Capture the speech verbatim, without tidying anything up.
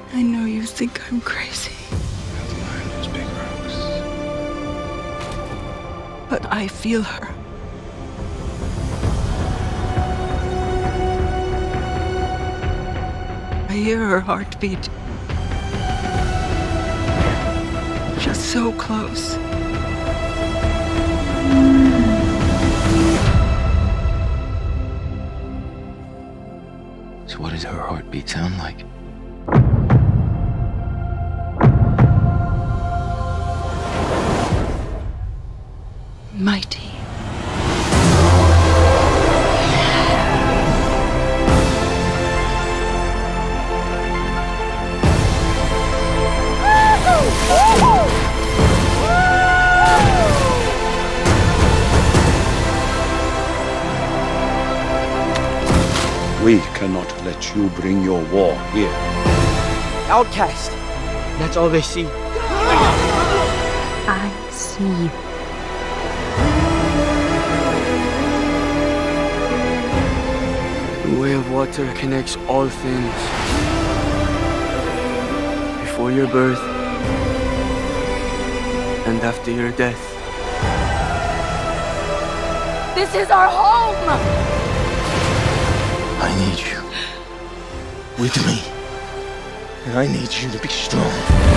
I know you think I'm crazy. Not the mind those big rocks. But I feel her. I hear her heartbeat. Just so close. So what does her heartbeat sound like? Mighty. We cannot let you bring your war here. Outcast. That's all they see. I see you. The way of water connects all things. Before your birth and after your death. This is our home! I need you with me. And I need you to be strong.